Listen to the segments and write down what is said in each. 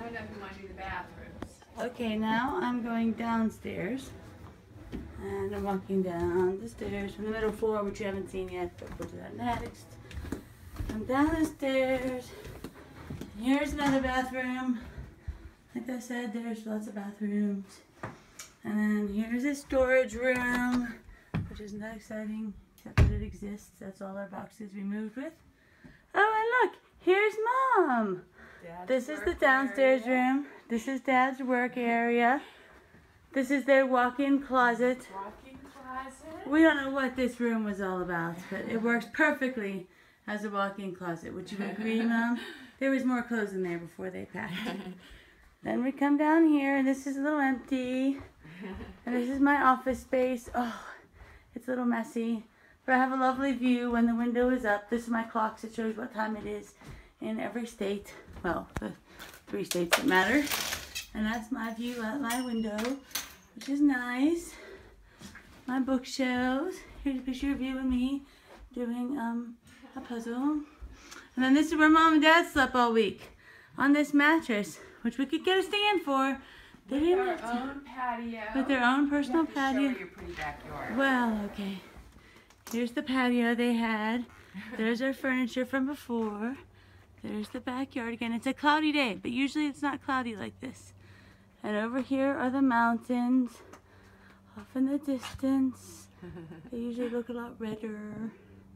don't know if you want to do the bathrooms. Okay, now I'm going downstairs. And I'm walking down the stairs from the middle floor, which you haven't seen yet, but we'll do that next. I'm down the stairs. And here's another bathroom. Like I said, there's lots of bathrooms. And then here's a storage room, which isn't that exciting, except that it exists. That's all our boxes we moved with. Oh, and look, here's Mom. This is the downstairs room. This is Dad's work area. This is their walk-in closet. Walk-in closet. We don't know what this room was all about, but it works perfectly as a walk-in closet. Would you agree, Mom? There was more clothes in there before they packed. Then we come down here, and this is a little empty. And this is my office space. Oh, it's a little messy, but I have a lovely view when the window is up. This is my clock, so it shows what time it is in every state. Well, the 3 states that matter. And that's my view out my window, which is nice. My bookshelves. Here's a picture of you and me doing a puzzle. And then this is where Mom and Dad slept all week, on this mattress, which we could get a stand for. They With didn't their have to. own patio. With their own personal You have to patio. show your pretty backyard. Well, okay. Here's the patio they had. There's our furniture from before. There's the backyard again. It's a cloudy day, but usually it's not cloudy like this. And over here are the mountains off in the distance. They usually look a lot redder.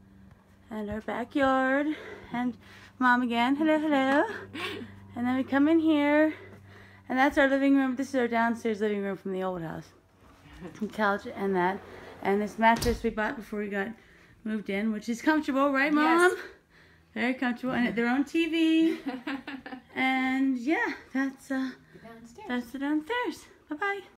And our backyard. And Mom again. Hello, hello. And then we come in here. And that's our living room. This is our downstairs living room from the old house. Couch and that. And this mattress we bought before we got moved in, which is comfortable, right, Mom? Yes. Very comfortable. And their own TV. And yeah, that's the downstairs. Bye-bye.